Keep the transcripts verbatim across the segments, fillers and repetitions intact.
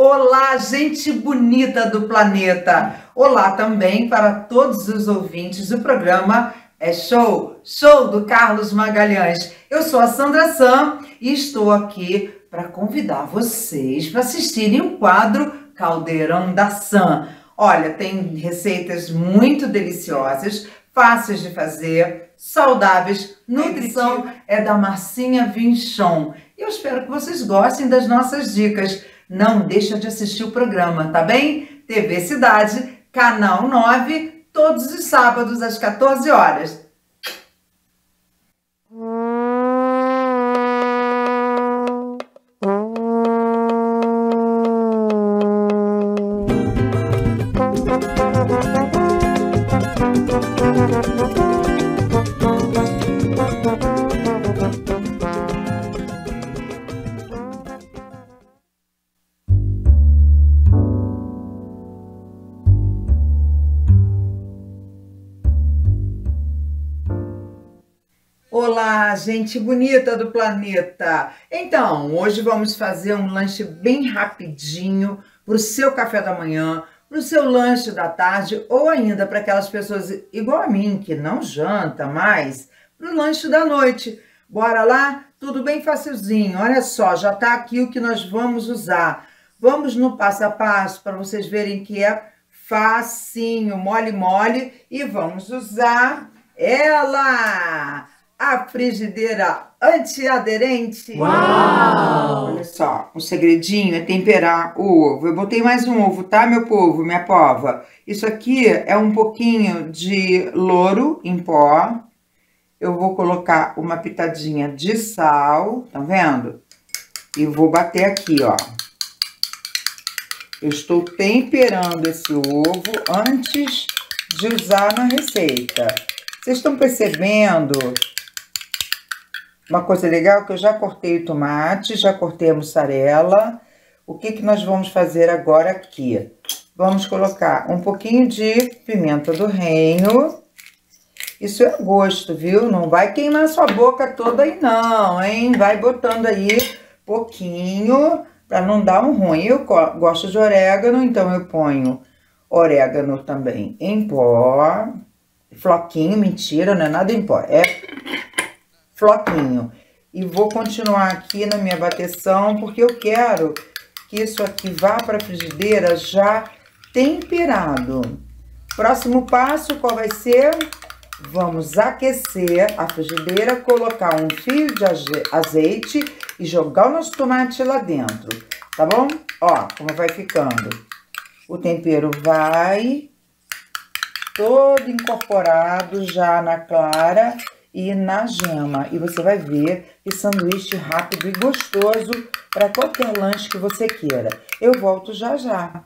Olá, gente bonita do planeta! Olá também para todos os ouvintes do programa É Show, Show do Carlos Magalhães. Eu sou a Sandra Sam e estou aqui para convidar vocês para assistirem o quadro Caldeirão da Sam. Olha, tem receitas muito deliciosas, fáceis de fazer, saudáveis. Nutrição é da Marcinha Vinchon. E eu espero que vocês gostem das nossas dicas. Não deixa de assistir o programa, tá bem? T V Cidade, Canal nove, todos os sábados às quatorze horas. Olá, gente bonita do planeta! Então, hoje vamos fazer um lanche bem rapidinho para o seu café da manhã, para o seu lanche da tarde ou ainda para aquelas pessoas igual a mim, que não janta mais, para o lanche da noite. Bora lá? Tudo bem facilzinho. Olha só, já está aqui o que nós vamos usar. Vamos no passo a passo para vocês verem que é facinho, mole mole, e vamos usar ela! A frigideira antiaderente. Uau! Olha só, o segredinho é temperar o ovo. Eu botei mais um ovo, tá, meu povo, minha pova? Isso aqui é um pouquinho de louro em pó. Eu vou colocar uma pitadinha de sal, tá vendo? E vou bater aqui, ó. Eu estou temperando esse ovo antes de usar na receita. Vocês estão percebendo? Uma coisa legal que eu já cortei o tomate, já cortei a mussarela. O que que nós vamos fazer agora aqui? Vamos colocar um pouquinho de pimenta do reino. Isso é gosto, viu? Não vai queimar sua boca toda aí não, hein? Vai botando aí pouquinho para não dar um ruim. Eu gosto de orégano, então eu ponho orégano também em pó. Floquinho, mentira, não é nada em pó, é floquinho. E vou continuar aqui na minha bateção, porque eu quero que isso aqui vá para a frigideira já temperado. Próximo passo, qual vai ser? Vamos aquecer a frigideira, colocar um fio de azeite e jogar o nosso tomate lá dentro, tá bom? Ó, como vai ficando. O tempero vai todo incorporado já na clara e na gema. E você vai ver que sanduíche rápido e gostoso para qualquer lanche que você queira. Eu volto já já.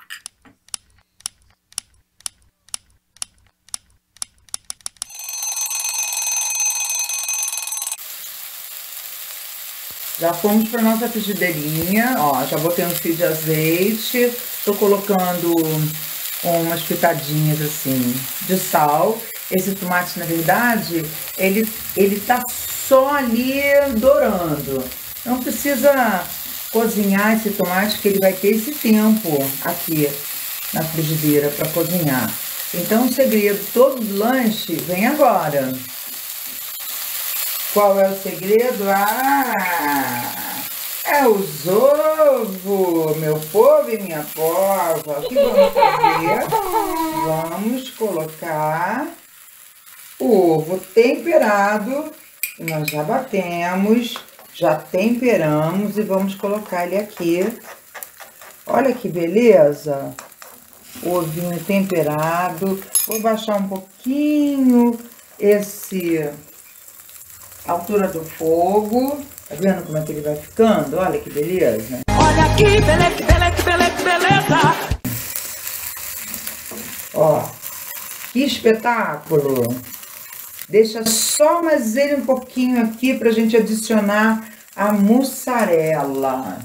Já fomos para nossa frigideirinha, ó, já botei um fio de azeite, tô colocando umas pitadinhas assim de sal. Esse tomate, na verdade, ele, ele tá só ali dourando. Não precisa cozinhar esse tomate, que ele vai ter esse tempo aqui na frigideira para cozinhar. Então, o segredo todo do lanche vem agora. Qual é o segredo? Ah! É os ovos, meu povo e minha pova. O que vamos fazer? Vamos colocar o ovo temperado. Nós já batemos, já temperamos e vamos colocar ele aqui. Olha que beleza! O ovinho temperado. Vou baixar um pouquinho esse a altura do fogo. Tá vendo como é que ele vai ficando? Olha que beleza. Olha aqui, beleza, que beleza, que beleza, que beleza. Ó, que espetáculo. Deixa só mais ele um pouquinho aqui pra gente adicionar a mussarela.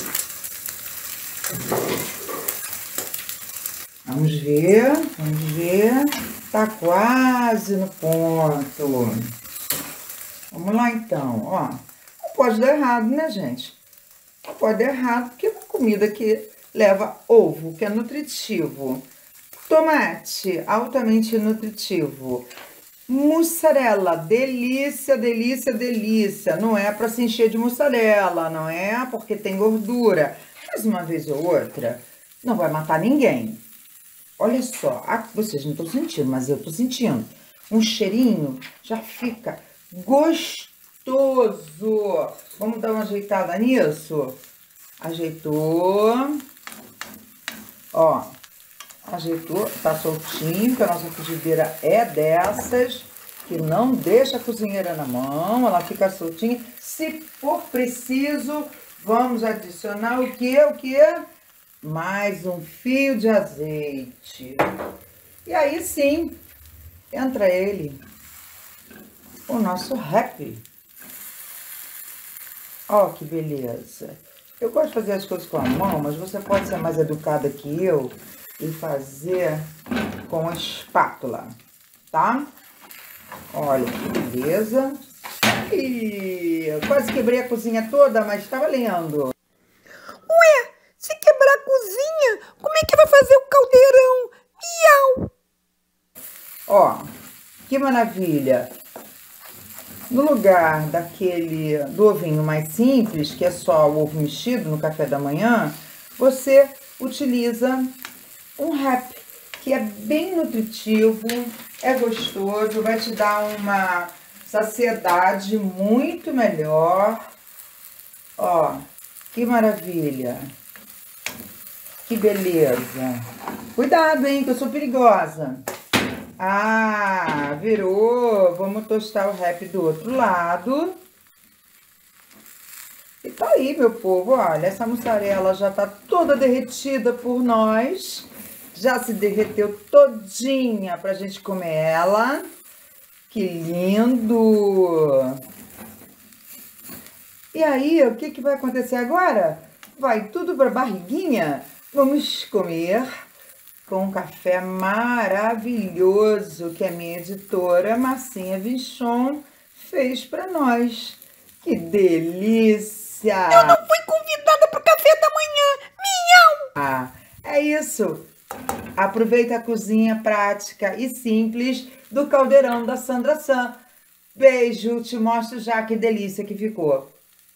Vamos ver, vamos ver. Tá quase no ponto. Vamos lá então, ó. Não pode dar errado, né, gente? Não pode dar errado, porque é uma comida que leva ovo, que é nutritivo. Tomate, altamente nutritivo. Mussarela, delícia, delícia, delícia. Não é para se encher de mussarela, não é porque tem gordura. Mas uma vez ou outra, não vai matar ninguém. Olha só, ah, vocês não estão sentindo, mas eu estou sentindo. Um cheirinho já fica gostoso. Vamos dar uma ajeitada nisso? Ajeitou. Ó, ajeitou, tá soltinho, porque a nossa frigideira é dessas, que não deixa a cozinheira na mão, ela fica soltinha. Se for preciso, vamos adicionar o que? O que? Mais um fio de azeite. E aí sim, entra ele, o nosso wrap. Ó, que beleza. Eu gosto de fazer as coisas com a mão, mas você pode ser mais educada que eu e fazer com a espátula, tá? Olha que beleza. Ih, quase quebrei a cozinha toda, mas tá valendo. Ué, se quebrar a cozinha, como é que vai fazer o caldeirão? Miau! Ó, que maravilha. No lugar daquele, do ovinho mais simples, que é só o ovo mexido no café da manhã, você utiliza um wrap, que é bem nutritivo, é gostoso, vai te dar uma saciedade muito melhor. Ó, que maravilha. Que beleza. Cuidado, hein, que eu sou perigosa. Ah, virou. Vamos tostar o wrap do outro lado. E tá aí, meu povo, olha, essa mussarela já tá toda derretida por nós. Já se derreteu todinha pra gente comer ela. Que lindo! E aí, o que que vai acontecer agora? Vai tudo pra barriguinha? Vamos comer com um café maravilhoso que a minha editora Marcinha Vichon fez para nós. Que delícia! Eu não fui convidada pro café da manhã. Miau! Ah, é isso. Aproveita a cozinha prática e simples do caldeirão da Sandra San. Beijo, te mostro já que delícia que ficou.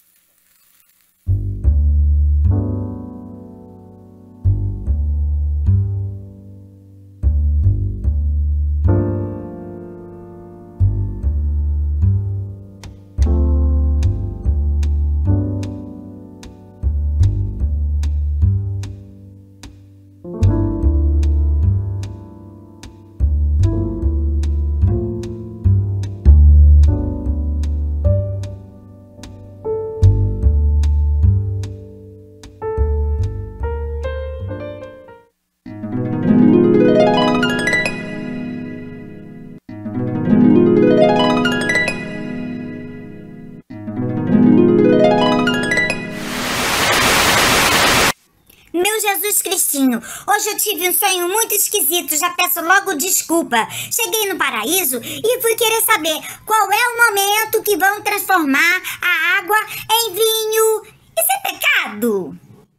Jesus Cristinho, hoje eu tive um sonho muito esquisito, já peço logo desculpa. Cheguei no paraíso e fui querer saber qual é o momento que vão transformar a água em vinho. Isso é pecado?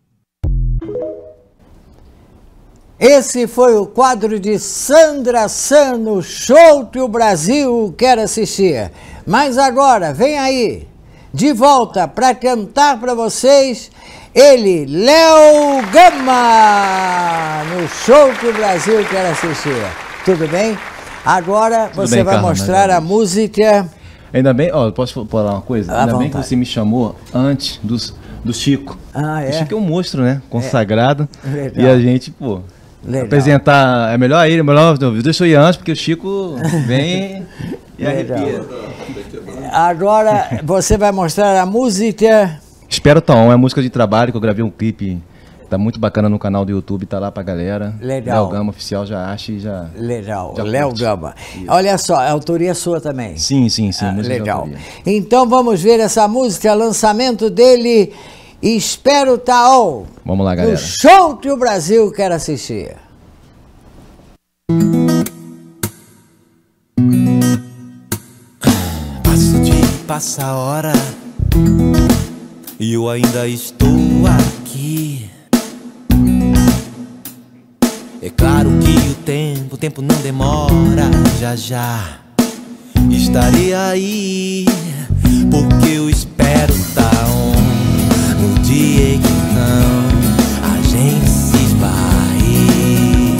Esse foi o quadro de Sandra San no show que o Brasil quer assistir. Mas agora, vem aí, de volta para cantar para vocês, ele, Léo Gama, no show que o Brasil quer assistir. Tudo bem? Agora Tudo você bem, vai Carla, mostrar a música. Ainda bem, ó, posso falar uma coisa? À Ainda bem vontade. que você me chamou antes dos, do Chico. Ah, é? O Chico é um monstro, né? Consagrado. Legal. E a gente, pô, Legal. apresentar, é melhor ele, melhor, deixa eu ir antes, porque o Chico vem e Legal. arrepia. Agora você vai mostrar a música. Espero Tá On, é música de trabalho, que eu gravei um clipe, tá muito bacana no canal do YouTube, tá lá pra galera. Legal. Léo Gama Oficial já acha e já... Legal, já Léo curte. Gama. Isso. Olha só, a autoria sua também. Sim, sim, sim. Ah, música de legal. autoria. Então vamos ver essa música, lançamento dele, Espero Tá On. Vamos lá, No galera. show que o Brasil quer assistir. Passo de passa a hora e eu ainda estou aqui. É claro que o tempo, o tempo não demora. Já já estarei aí, porque eu espero tá on no dia em que não a gente se esbarre.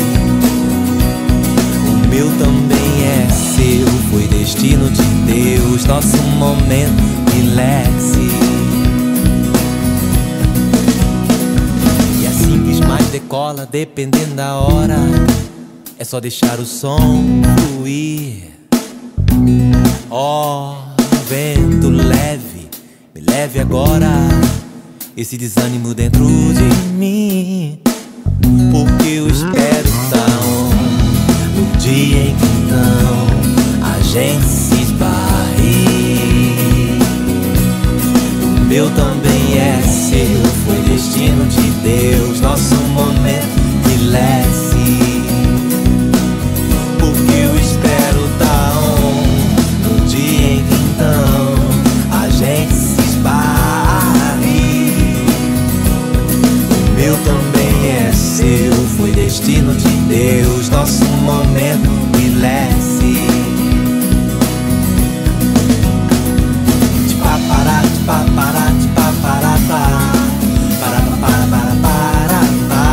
O meu também é seu, foi destino de Deus, nosso momento, relaxe. E é simples, mas decola dependendo da hora. É só deixar o som fluir. Ó, oh, vento leve, me leve agora, esse desânimo dentro de mim, porque eu espero tão no dia em que então a gente se esbarre. O meu também é seu, foi destino de Deus, nosso momento, relaxe. Porque eu espero tão no dia em que então a gente se esbarre. O meu também é seu, foi destino de Deus, nosso momento, relaxe. De papará, de papará, de papará, para para para para para.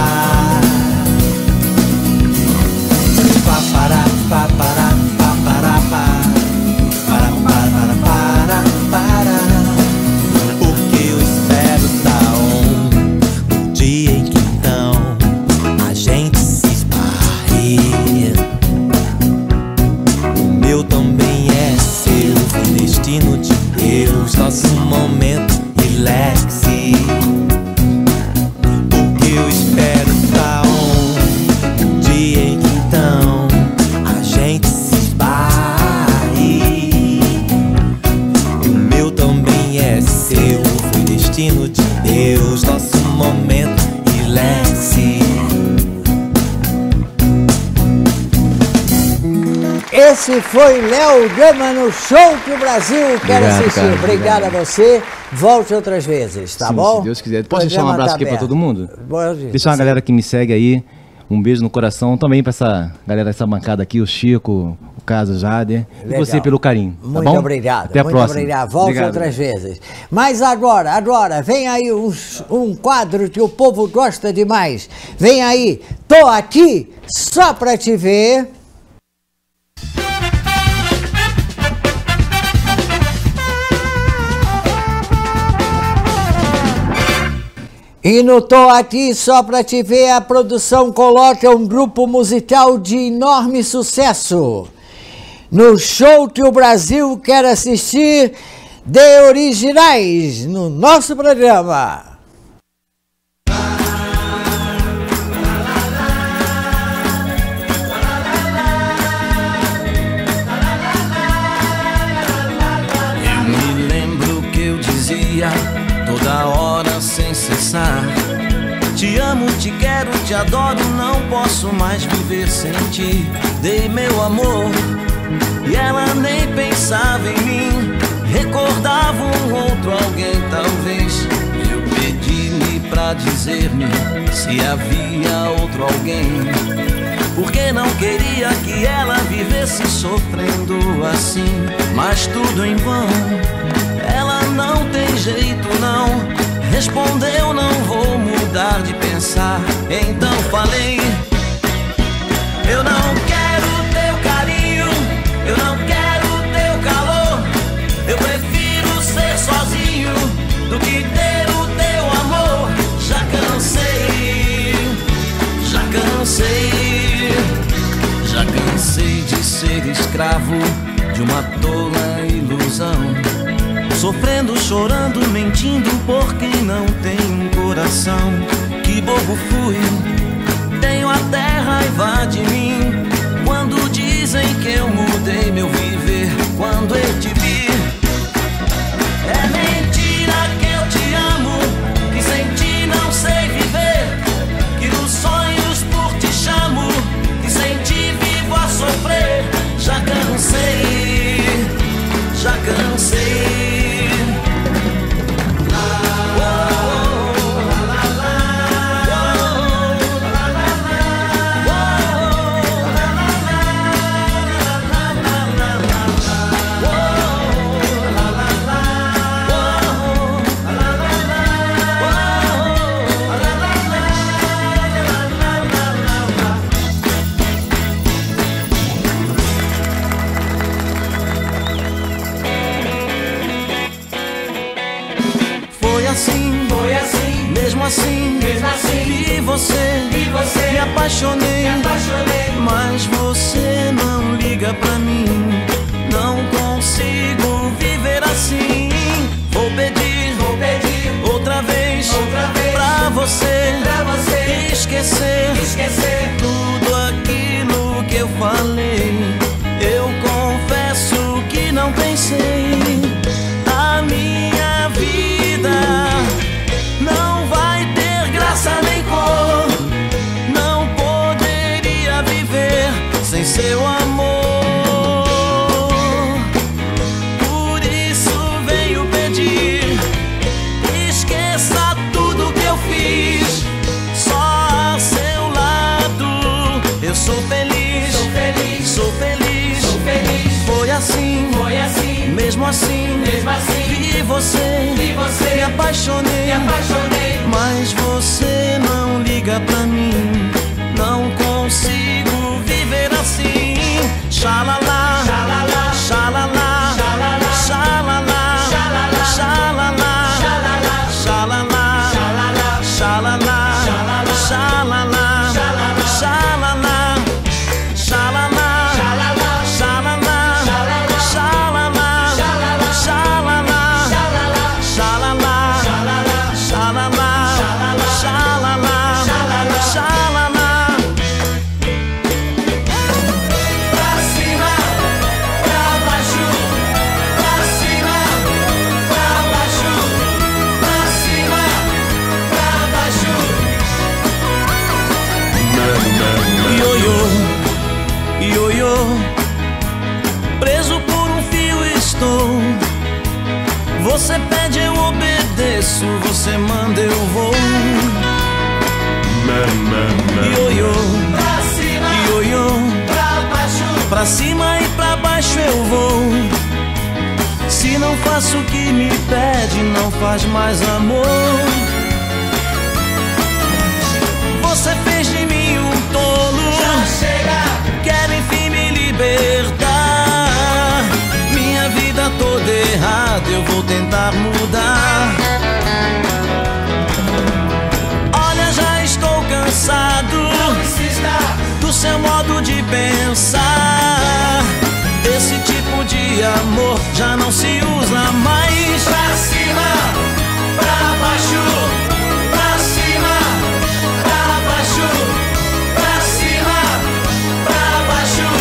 De papará, de papará, papará, para para para para para. Porque eu espero tá on no dia em que então a gente se esbarre. O meu também é seu, foi destino de Deus, nosso momento, relaxe. Porque eu espero tá on no dia em que então a gente se esbarre. O meu também é seu, foi destino de Deus, nosso momento, relaxe. Esse foi Léo Gama no Show que o Brasil quer Obrigado, assistir. cara, Obrigado obrigado. a você. Volte outras vezes, tá Sim, bom? se Deus quiser. Posso deixar um Programa abraço tá aqui pra aberto. todo mundo? Pode. Deixar uma galera que me segue aí. Um beijo no coração também pra essa galera, essa bancada aqui, o Chico, o Caso Jader. E Legal. você pelo carinho. Tá Muito bom? obrigado. Até a muito próxima. obrigado. Volte Obrigado. outras vezes. Mas agora, agora, vem aí um, um quadro que o povo gosta demais. Vem aí, tô aqui só pra te ver. E no Tô Aqui Só Pra Te Ver, a produção coloca um grupo musical de enorme sucesso. No show que o Brasil quer assistir, de originais, no nosso programa. Eu me lembro que eu dizia toda hora sem cessar: te amo, te quero, te adoro, não posso mais viver sem ti. Dei meu amor e ela nem pensava em mim, recordava um outro alguém talvez. Eu pedi-lhe pra dizer-me se havia outro alguém, porque não queria que ela vivesse sofrendo assim. Mas tudo em vão, ela não tem jeito não, respondeu não vou mudar de pensar. Então falei: eu não quero teu carinho, eu não quero teu calor, eu prefiro ser sozinho do que ter o teu amor. Já cansei, já cansei, já cansei de ser escravo de uma tola ilusão, sofrendo, chorando, mentindo por quem não tem um coração. Que bobo fui, tenho até raiva de mim quando dizem que eu mudei meu viver. Quando eu te vi, é mentira que eu te amo, que sem ti não sei viver, que nos sonhos por ti chamo, que sem ti vivo a sofrer. Já cansei, já cansei. Oh, assim, foi assim, mesmo assim, mesmo assim, vi você, vi você, me apaixonei, me apaixonei, mas você não liga pra mim, não consigo viver assim. Vou pedir, vou pedir outra vez, outra vez pra você, pra você esquecer, esquecer tudo aquilo que eu falei. Eu confesso que não pensei. A minha vida não vai ter graça nem cor, não poderia viver sem seu amor. Por isso venho pedir, esqueça tudo que eu fiz, só a seu lado eu sou feliz, sou feliz, sou feliz, sou feliz. Foi assim, Foi assim, mesmo assim, mesmo assim, vi você, vi você, me apaixonei, me apaixonei, mas você não liga pra mim, não consigo viver assim. Xalala, xalala, xalala, xalala, xalala, xalala, xalala, xalala, xalala, xalala, xalala, xalala, xalala, xalala, xalala, xalala, ioiô, preso por um fio estou. Você pede, eu obedeço, você manda, eu vou. Ioiô, pra cima, ioiô, pra baixo, pra cima e pra baixo eu vou. Se não faço o que me pede, não faz mais amor. Você fez de mim um tolo, já chega, quero enfim me libertar. Minha vida toda errada, eu vou tentar mudar. Olha, já estou cansado, não insista, do seu modo de pensar. Esse tipo de amor já não se usa mais. pra cima, pra baixo, pra cima, pra baixo, pra cima, pra baixo.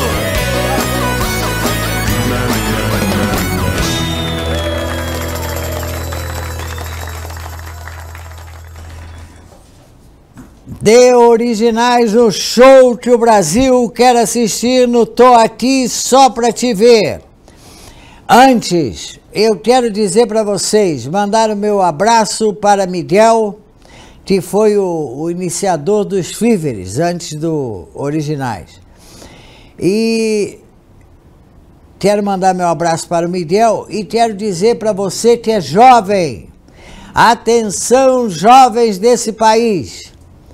De originais no show que o Brasil quer assistir no Tô Aqui Só Pra Te Ver. Antes, eu quero dizer para vocês, mandar o meu abraço para Miguel, que foi o, o iniciador dos Fíveres, antes do Originais. E quero mandar meu abraço para o Miguel e quero dizer para você que é jovem, atenção jovens desse país.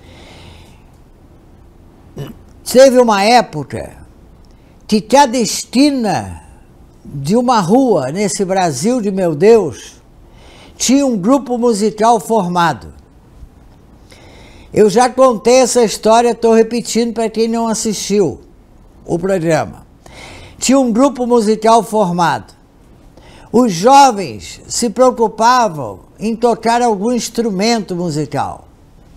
Teve uma época que cada esquina de uma rua nesse Brasil de meu Deus tinha um grupo musical formado. Eu já contei essa história, estou repetindo para quem não assistiu o programa. Tinha um grupo musical formado. Os jovens se preocupavam em tocar algum instrumento musical.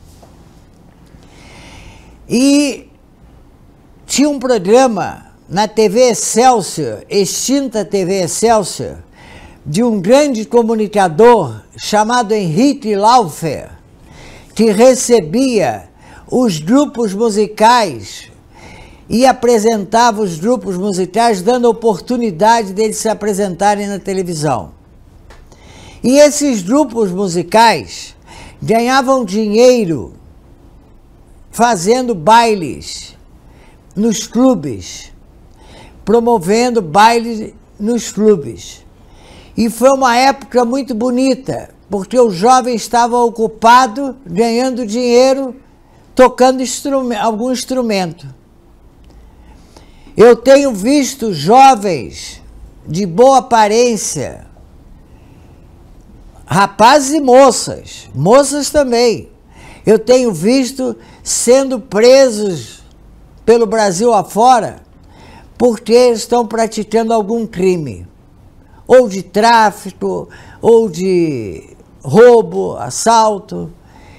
E tinha um programa na T V Excelsior, extinta T V Excelsior, de um grande comunicador chamado Henrique Laufer, que recebia os grupos musicais e apresentava os grupos musicais, dando oportunidade deles se apresentarem na televisão. E esses grupos musicais ganhavam dinheiro fazendo bailes nos clubes, promovendo bailes nos clubes. E foi uma época muito bonita, porque o jovem estava ocupado, ganhando dinheiro, tocando instrum- algum instrumento. Eu tenho visto jovens de boa aparência rapazes e moças, moças também. Eu tenho visto sendo presos pelo Brasil afora porque estão praticando algum crime, ou de tráfico, ou de roubo, assalto.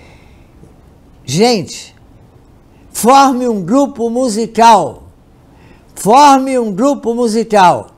Gente, forme um grupo musical, forme um grupo musical.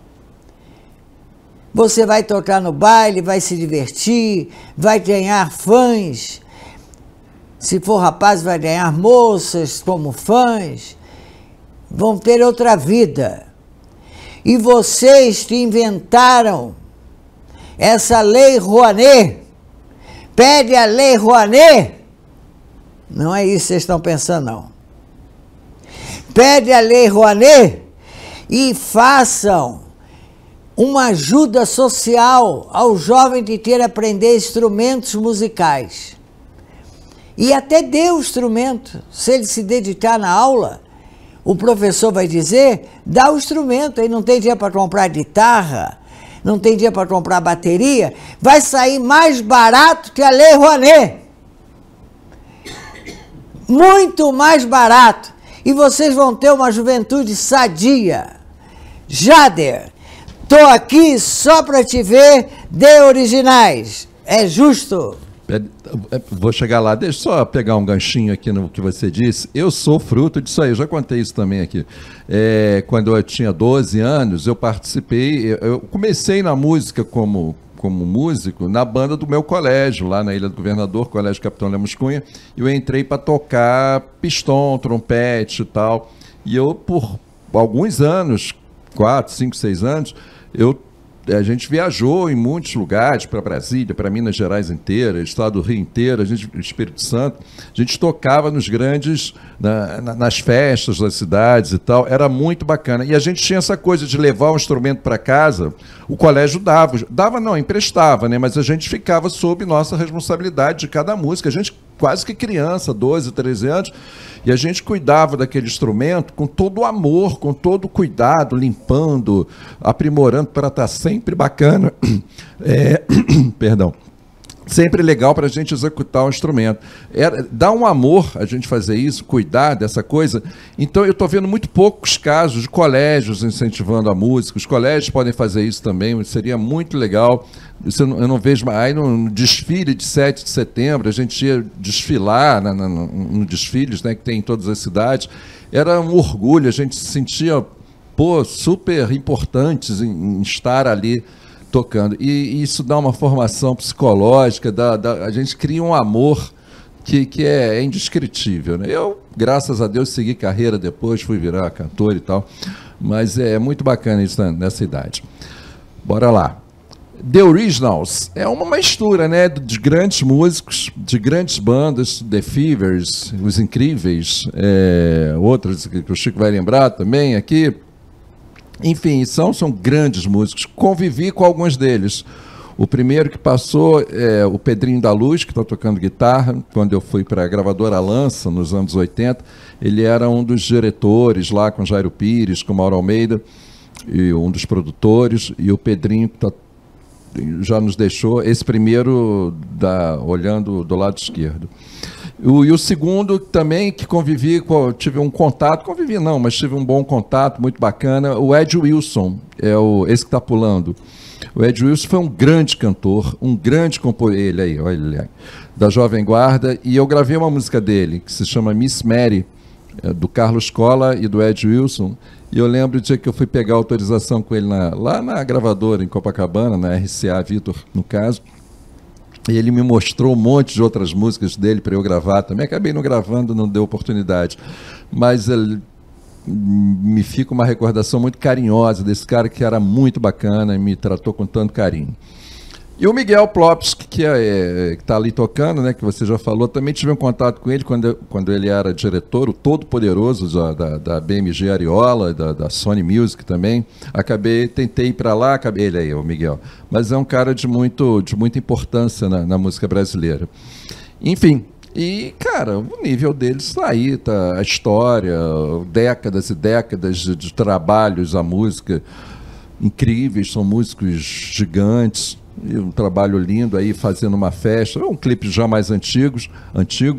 Você vai tocar no baile, vai se divertir, vai ganhar fãs. Se for rapaz, vai ganhar moças como fãs. Vão ter outra vida. E vocês que inventaram essa lei Rouanet, pede a lei Rouanet, não é isso que vocês estão pensando, não. Pede a lei Rouanet e façam uma ajuda social ao jovem que queira aprender instrumentos musicais. E até dê o instrumento. Se ele se dedicar na aula, o professor vai dizer, dá o instrumento. Aí não tem dinheiro para comprar guitarra, não tem dinheiro para comprar bateria, vai sair mais barato que a lei Rouanet. Muito mais barato. E vocês vão ter uma juventude sadia. Jader, tô aqui só para te ver, dê originais. É justo? Vou chegar lá, deixa eu só pegar um ganchinho aqui no que você disse. Eu sou fruto disso aí, eu já contei isso também aqui. É, quando eu tinha doze anos, eu participei, eu comecei na música como, como músico na banda do meu colégio, lá na Ilha do Governador, Colégio Capitão Lemos Cunha, e eu entrei para tocar pistão, trompete e tal. E eu, por alguns anos, quatro, cinco, seis anos, eu a gente viajou em muitos lugares, para Brasília, para Minas Gerais inteira, Estado do Rio inteiro, a gente, Espírito Santo, a gente tocava nos grandes, na, na, nas festas das cidades e tal, era muito bacana. E a gente tinha essa coisa de levar o instrumento para casa, o colégio dava, dava não, emprestava, né? Mas a gente ficava sob nossa responsabilidade de cada música, a gente quase que criança, doze, treze anos, e a gente cuidava daquele instrumento com todo o amor, com todo o cuidado, limpando, aprimorando para estar sempre bacana. É, perdão. Sempre legal para a gente executar o instrumento. Era, dá um amor a gente fazer isso, cuidar dessa coisa. Então eu estou vendo muito poucos casos de colégios incentivando a música. Os colégios podem fazer isso também, seria muito legal. Isso eu, não, eu não vejo mais. Aí no desfile de sete de setembro, a gente ia desfilar na, na, no, no desfiles, né, que tem em todas as cidades. Era um orgulho, a gente se sentia pô, super importantes em, em estar ali tocando. E isso dá uma formação psicológica, dá, dá, a gente cria um amor que, que é, é indescritível, né? Eu, graças a Deus, segui carreira depois, fui virar cantor e tal, mas é muito bacana isso nessa idade. Bora lá. The Originals é uma mistura, né, de grandes músicos, de grandes bandas, The Fevers, Os Incríveis, é, outras que o Chico vai lembrar também aqui. Enfim, são, são grandes músicos. Convivi com alguns deles. O primeiro que passou é o Pedrinho da Luz, que está tocando guitarra. Quando eu fui para a gravadora Lança, nos anos oitenta, ele era um dos diretores lá com Jairo Pires, com Mauro Almeida, e um dos produtores. E o Pedrinho que tá, já nos deixou, esse primeiro da, olhando do lado esquerdo. O, e o segundo também, que convivi, com, tive um contato, convivi não, mas tive um bom contato, muito bacana, o Ed Wilson, é o, esse que está pulando. O Ed Wilson foi um grande cantor, um grande compositor, ele aí, olha ele aí, da Jovem Guarda, e eu gravei uma música dele, que se chama Miss Mary, é, do Carlos Cola e do Ed Wilson, e eu lembro do dia que eu fui pegar autorização com ele na, lá na gravadora, em Copacabana, na R C A Vitor, no caso, e ele me mostrou um monte de outras músicas dele para eu gravar também. Acabei não gravando, não deu oportunidade. Mas ele, me fica uma recordação muito carinhosa desse cara que era muito bacana e me tratou com tanto carinho. E o Miguel Plopsky, que é, é, está ali tocando, né, que você já falou, também tive um contato com ele quando, quando ele era diretor, o todo-poderoso da, da, da B M G Ariola, da, da Sony Music também. Acabei, tentei ir para lá, acabei, ele aí, o Miguel. Mas é um cara de, muito, de muita importância na, na música brasileira. Enfim, e, cara, o nível deles está aí, tá, a história, décadas e décadas de, de trabalhos, a música, incríveis, são músicos gigantes. e um trabalho lindo aí, fazendo uma festa, um clipe já mais antigos, antigo,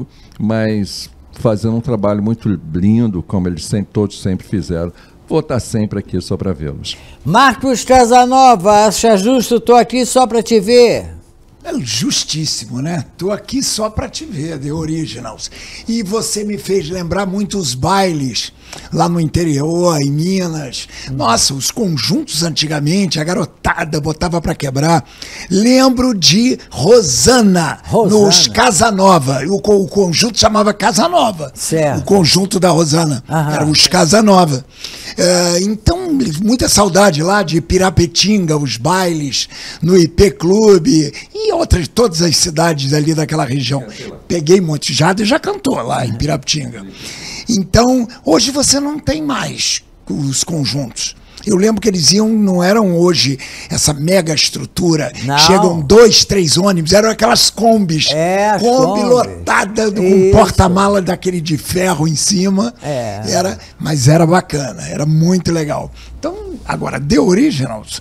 mas fazendo um trabalho muito lindo, como eles sempre, todos sempre fizeram. Vou estar sempre aqui só para vê-los. Marcos Casanova, acha justo? Tô aqui só para te ver. É justíssimo, né? Tô aqui só para te ver, The Originals. E você me fez lembrar muito os bailes lá no interior, em Minas. Nossa, os conjuntos antigamente, a garotada botava para quebrar. Lembro de Rosana, Rosana. nos Casanova. O, o conjunto chamava Casanova. Certo. O conjunto da Rosana. Aham. Era os Casanova. É, então, muita saudade lá de Pirapetinga, os bailes no I P Clube e outras, todas as cidades ali daquela região. Peguei Monte Jada e já cantou lá em Pirapetinga. Então, hoje você não tem mais os conjuntos. Eu lembro que eles iam, não eram hoje essa mega estrutura. Não. Chegam dois, três ônibus, eram aquelas combis. É, as Kombi Kombi. lotada com Isso. porta-mala daquele de ferro em cima. É. Era, mas era bacana, era muito legal. Então, agora, The Originals,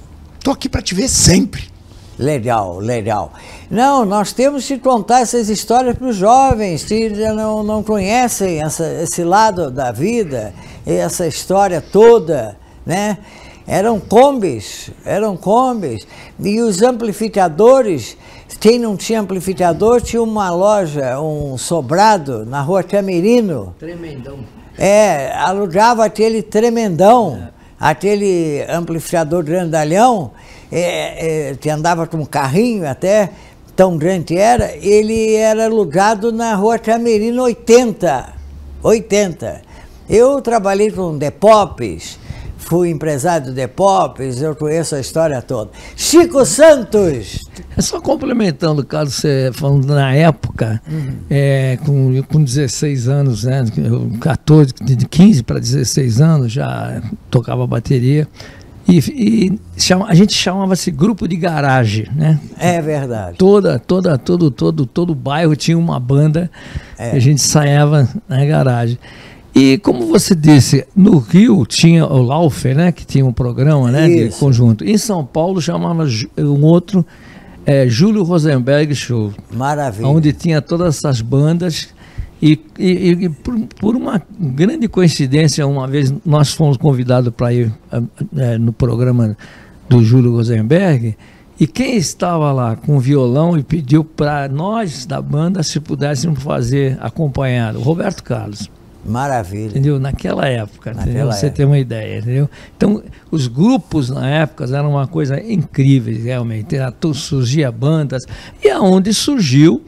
tô aqui para te ver sempre. Legal, legal. Não, nós temos que contar essas histórias para os jovens que não, não conhecem essa, esse lado da vida, essa história toda, né? Eram combis, eram combis. E os amplificadores, quem não tinha amplificador tinha uma loja, um sobrado na rua Camerino. Tremendão. É, alugava aquele tremendão, é. aquele amplificador grandalhão, é, é, que andava com um carrinho até, tão grande que era, ele era alugado na rua Camerino oitenta. oitenta. Eu trabalhei com Depopes, fui empresário do Depopes, eu conheço a história toda. Chico Santos! É só complementando o caso, você falando na época, uhum. é, com, com dezesseis anos, né, quatorze, de quinze para dezesseis anos, já tocava bateria. E, e chama, a gente chamava-se grupo de garagem, né? É verdade. Toda, toda, todo, todo, todo bairro tinha uma banda é. que a gente ensaiava na garagem. E como você disse, no Rio tinha o Laufer, né? Que tinha um programa, né? De conjunto. Em São Paulo chamava um outro é, Júlio Rosenberg Show. Maravilha. Onde tinha todas essas bandas. E, e, e por, por uma grande coincidência, uma vez nós fomos convidados para ir é, no programa do Júlio Rosenberg, e quem estava lá com violão e pediu para nós da banda se pudéssemos fazer acompanhado, o Roberto Carlos. Maravilha. Entendeu? Naquela época, Naquela entendeu? Você época. tem uma ideia, entendeu? Então, os grupos na época eram uma coisa incrível, realmente. Surgia bandas, e aonde surgiu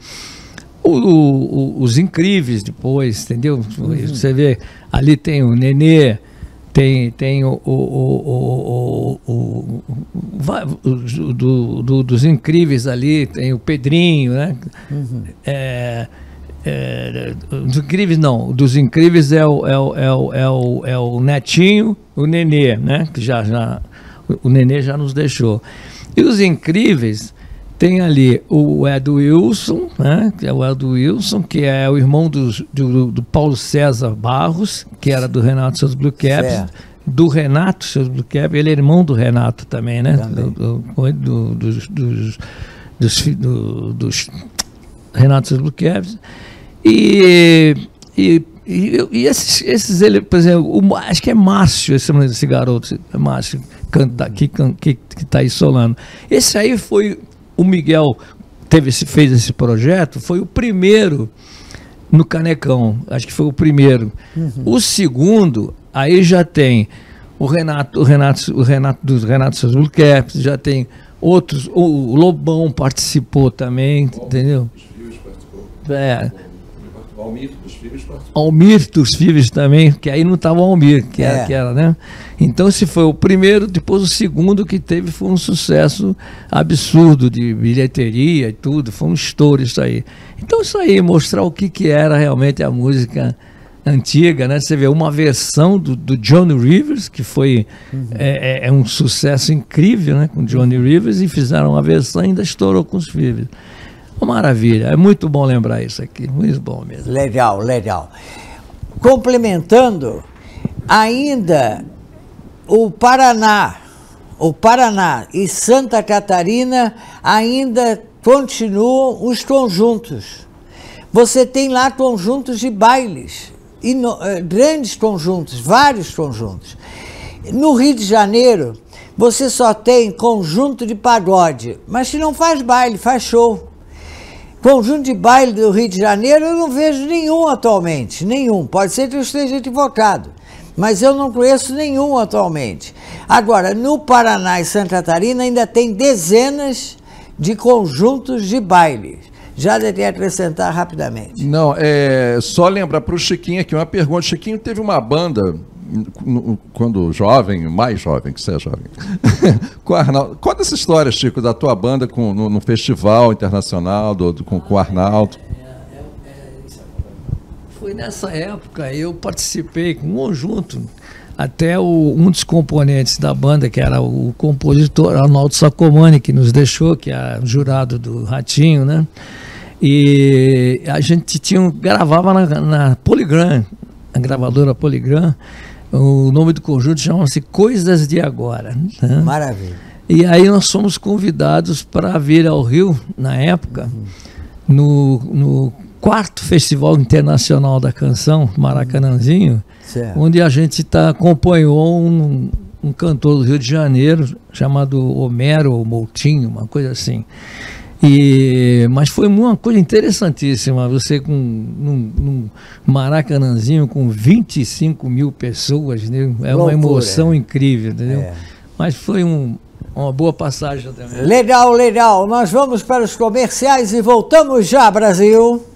O, o, os Incríveis depois, entendeu? Uhum. Você vê, ali tem o Nenê, tem, tem o, o, o, o, o, o do, do, dos Incríveis ali, tem o Pedrinho, né? Uhum. É, é, dos Incríveis não, dos Incríveis é o, é o, é o, é o, é o Netinho, o Nenê, né? Que já, já, o Nenê já nos deixou. E os Incríveis tem ali o Edu Wilson, né, que é o Edu Wilson, que é o irmão do, do, do Paulo César Barros, que era do Renato Seus Blue Caps, certo. do Renato Seus Blue Caps, ele é irmão do Renato também, né? Também. Do, do, do, dos, dos, dos, do, dos Renato Seus Blue Caps. E, e, e, e esses, esses ele, por exemplo, o, acho que é Márcio, esse, esse garoto, é Márcio, canta, que está que, que tá aí solando. Esse aí foi. O Miguel teve esse, fez esse projeto, foi o primeiro no Canecão, acho que foi o primeiro. Uhum. O segundo, aí já tem o Renato, o Renato, o Renato dos Renato Seus Blue Caps, já tem outros, o, o Lobão participou também, Bom, entendeu? Os Filhos participou. É. Almir dos Filhos participou. Almir dos Filhos também, que aí não estava o Almir, que é. era aquela, né? Então esse foi o primeiro, depois o segundo que teve foi um sucesso absurdo de bilheteria e tudo, foi um estouro isso aí. Então isso aí, mostrar o que, que era realmente a música antiga, né? Você vê uma versão do, do Johnny Rivers, que foi uhum. é, é um sucesso incrível, né? Com Johnny Rivers, e fizeram uma versão e ainda estourou com os Filhos. Uma maravilha, é muito bom lembrar isso aqui, muito bom mesmo. Legal, legal. Complementando, ainda o Paraná, o Paraná e Santa Catarina ainda continuam os conjuntos. Você tem lá conjuntos de bailes, e no, eh, grandes conjuntos, vários conjuntos. No Rio de Janeiro, você só tem conjunto de pagode, mas que não faz baile, faz show. Conjunto de baile do Rio de Janeiro eu não vejo nenhum atualmente, nenhum. Pode ser que eu esteja equivocado, mas eu não conheço nenhum atualmente. Agora, no Paraná e Santa Catarina ainda tem dezenas de conjuntos de baile. Já deve acrescentar rapidamente. Não, é só lembrar para o Chiquinho aqui uma pergunta. Chiquinho teve uma banda, quando jovem, mais jovem que você é jovem, com o Arnaldo. Conta essa história, Chico, da tua banda com, no, no festival internacional do, do, com, com o Arnaldo. Foi nessa época, eu participei com um conjunto, até o, um dos componentes da banda, que era o compositor Arnaldo Sacomani, que nos deixou, que é jurado do Ratinho, né? E a gente tinha, gravava na, na Polygram, a gravadora Polygram. O nome do conjunto chamava-se Coisas de Agora. Né? Maravilha. E aí nós fomos convidados para vir ao Rio, na época, uhum. no, no quarto Festival Internacional da Canção, Maracanãzinho, certo. Onde a gente tá, acompanhou um, um cantor do Rio de Janeiro, chamado Homero Moutinho, uma coisa assim. E, mas foi uma coisa interessantíssima, você com num, num Maracanãzinho com vinte e cinco mil pessoas, né? É uma emoção incrível, entendeu? É. Mas foi um, uma boa passagem também. Legal, legal. Nós vamos para os comerciais e voltamos já, Brasil.